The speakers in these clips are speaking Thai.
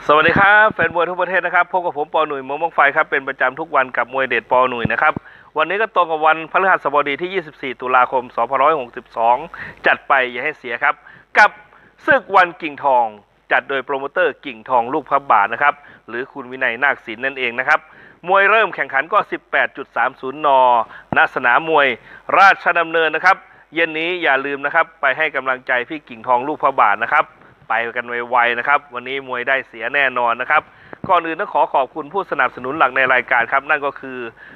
สวัสดีครับแฟนมวยทั่วประเทศนะครับพบกับผมปอหนุ่ยมงไฟครับเป็นประจำทุกวันกับมวยเด็ดปอหนุ่ยนะครับวันนี้ก็ตรงกับวันพฤหัสบดีที่24ตุลาคม2562จัดไปอย่าให้เสียครับกับศึกวันกิ่งทองจัดโดยโปรโมเตอร์กิ่งทองลูกพระบาทนะครับหรือคุณวินัยนาคศิลป์นั่นเองนะครับมวยเริ่มแข่งขันก็ 18.30 น.ณ สนามมวยราชดำเนินนะครับเย็นนี้อย่าลืมนะครับไปให้กำลังใจพี่กิ่งทองลูกพระบาทนะครับไปกันไวๆนะครับวันนี้มวยได้เสียแน่นอนนะครับก่อนอื่นต้องขอบคุณผู้สนับสนุนหลักในรายการครับนั่นก็คือ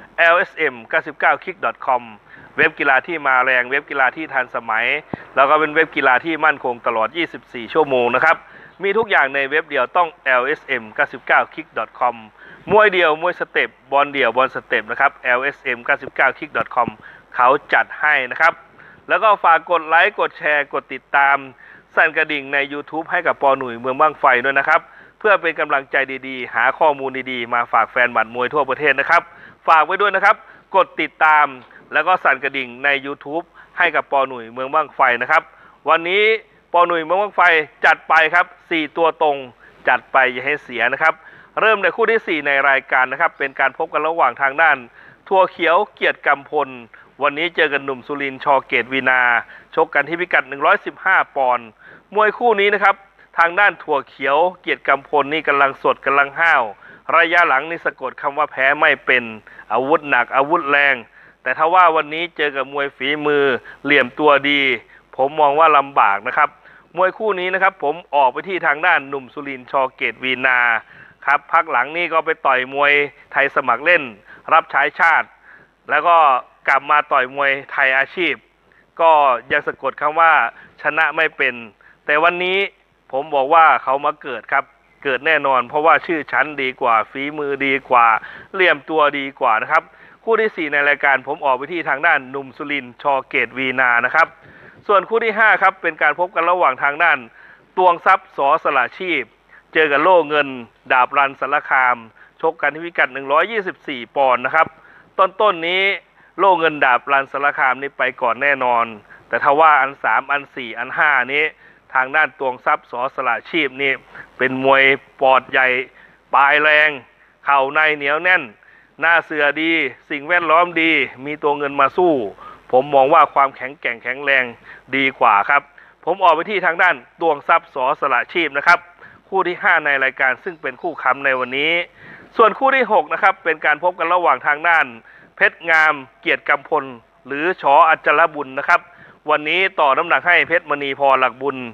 LSM 99 Kick.com เว็บกีฬาที่มาแรงเว็บกีฬาที่ทันสมัยแล้วก็เป็นเว็บกีฬาที่มั่นคงตลอด24ชั่วโมงนะครับมีทุกอย่างในเว็บเดียวต้อง LSM 99 Kick.com มวยเดียวมวยสเต็ปบอลเดียวบอลสเต็ปนะครับ LSM 99 Kick.com เขาจัดให้นะครับแล้วก็ฝากกดไลค์กดแชร์กดติดตามสั่นกระดิ่งใน YouTube ให้กับปอหนุ่ยเมืองบ้างไฟด้วยนะครับเพื่อเป็นกำลังใจดีๆหาข้อมูลดีๆมาฝากแฟนหมัดมวยทั่วประเทศนะครับฝากไว้ด้วยนะครับกดติดตามแล้วก็สั่นกระดิ่งใน YouTube ให้กับปอหนุ่ยเมืองบ้างไฟนะครับวันนี้ปอหนุ่ยเมืองบ้างไฟจัดไปครับ4ตัวตรงจัดไปอย่าให้เสียนะครับเริ่มในคู่ที่4ในรายการนะครับเป็นการพบกันระหว่างทางด้านทัวเขียวเกียรติกำพลวันนี้เจอกันหนุ่มสุรินทร์ชอเกตวีนาชกกันที่พิกัด115ปอนด์มวยคู่นี้นะครับทางด้านถั่วเขียวเกียรติกำพลนี่กำลังสดกำลังห้าวระยะหลังนี่สะกดคำว่าแพ้ไม่เป็นอาวุธหนักอาวุธแรงแต่ถ้าว่าวันนี้เจอกับมวยฝีมือเหลี่ยมตัวดีผมมองว่าลำบากนะครับมวยคู่นี้นะครับผมออกไปที่ทางด้านหนุ่มสุรินทร์ชอเกตวีนาครับพักหลังนี่ก็ไปต่อยมวยไทยสมัครเล่นรับใช้ชาติแล้วก็กลับมาต่อยมวยไทยอาชีพก็ยังสะกดคำว่าชนะไม่เป็นแต่วันนี้ผมบอกว่าเขามาเกิดครับเกิดแน่นอนเพราะว่าชื่อชั้นดีกว่าฝีมือดีกว่าเหลี่ยมตัวดีกว่านะครับคู่ที่4ในรายการผมออกไปที่ทางด้านหนุ่มสุรินทร์ชอเกตวีนานะครับส่วนคู่ที่5ครับเป็นการพบกันระหว่างทางด้านตวงทรัพย์สอสละชีพเจอกับโล่เงินดาบรันสารคามชกกันที่พิกัด124ปอนด์นะครับต้นนี้โล่เงินดาบรันสารคามนี่ไปก่อนแน่นอนแต่ถ้าว่าอัน3อัน4อัน5นี้ทางด้านตวงทรัพย์สอสละชีพนี่เป็นมวยปอดใหญ่ปลายแรงเข่าในเหนียวแน่นหน้าเสือดีสิ่งแวดล้อมดีมีตัวเงินมาสู้ผมมองว่าความแข็งแกร่งแข็งแรงดีกว่าครับผมออกไปที่ทางด้านตวงทรัพย์สอสละชีพนะครับคู่ที่5ในรายการซึ่งเป็นคู่ค้ำในวันนี้ส่วนคู่ที่6นะครับเป็นการพบกันระหว่างทางด้านเพชรงามเกียรติกำพลหรือชออัจฉรบุญนะครับวันนี้ต่อน้ำหนักให้เพชรมณีพรหลักบุญ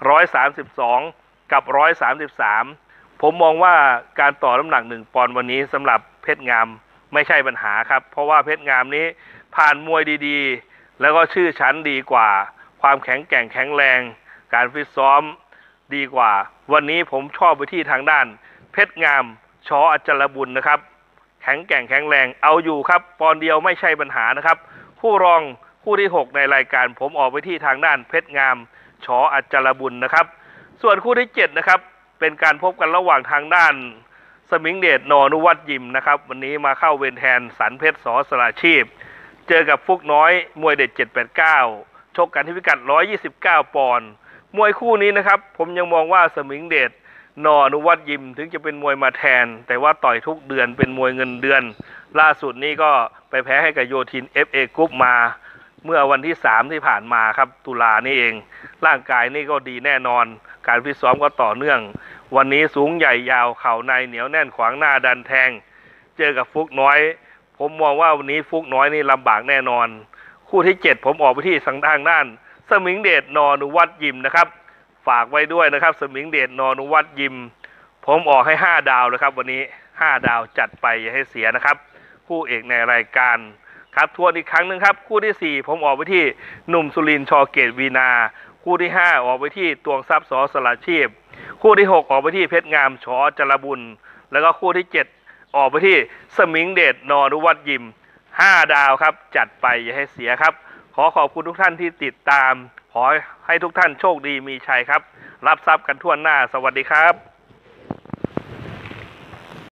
132กับ133ผมมองว่าการต่อน้ำหนัก1ปอนด์วันนี้สำหรับเพชรงามไม่ใช่ปัญหาครับเพราะว่าเพชรงามนี้ผ่านมวยดีๆแล้วก็ชื่อชั้นดีกว่าความแข็งแกร่งแข็งแรงการฟิตซ้อมดีกว่าวันนี้ผมชอบไปที่ทางด้านเพชรงามชออัจฉรบุญนะครับแข็งแกร่งแข็งแรงเอาอยู่ครับปอนด์เดียวไม่ใช่ปัญหานะครับคู่รองคู่ที่6ในรายการผมออกไปที่ทางด้านเพชรงามชออัจฉรบุญนะครับส่วนคู่ที่7นะครับเป็นการพบกันระหว่างทางด้านสมิงเดช น.อนุวัฒน์ยิมนะครับวันนี้มาเข้าเวรแทนสันเพชรสอสละชีพเจอกับฟุกน้อยมวยเด็ด789ชกกันที่พิกัด129ปอนด์มวยคู่นี้นะครับผมยังมองว่าสมิงเดช น.อนุวัฒน์ยิมถึงจะเป็นมวยมาแทนแต่ว่าต่อยทุกเดือนเป็นมวยเงินเดือนล่าสุดนี้ก็ไปแพ้ให้กับโยธิน FA กรุ๊ปมาเมื่อวันที่3ที่ผ่านมาครับตุลานี่เองร่างกายนี่ก็ดีแน่นอนการฟิตซ้อมก็ต่อเนื่องวันนี้สูงใหญ่ยาวเข่าในเหนียวแน่นขวางหน้าดันแทงเจอกับฟุกน้อยผมมองว่าวันนี้ฟุกน้อยนี่ลำบากแน่นอนคู่ที่7ผมออกไปที่ทางด้านสมิงเดช น.อนุวัฒน์ยิมนะครับฝากไว้ด้วยนะครับสมิงเดช น.อนุวัฒน์ยิมผมออกให้5ดาวเลยครับวันนี้5ดาวจัดไปอย่าให้เสียนะครับคู่เอกในรายการครับทวนอีกครั้งหนึ่งครับคู่ที่4ผมออกไปที่หนุ่มสุรินทร์ชอเกตวีนาคู่ที่5ออกไปที่ตวงทรัพย์สอสละชีพคู่ที่6ออกไปที่เพชรงามชอจรบุญแล้วก็คู่ที่7ออกไปที่สมิงเดช น.อนุวัฒน์ยิม5ดาวครับจัดไปอย่าให้เสียครับขอขอบคุณทุกท่านที่ติดตามขอให้ทุกท่านโชคดีมีชัยครับรับทรัพย์กันทั่วหน้าสวัสดีครับ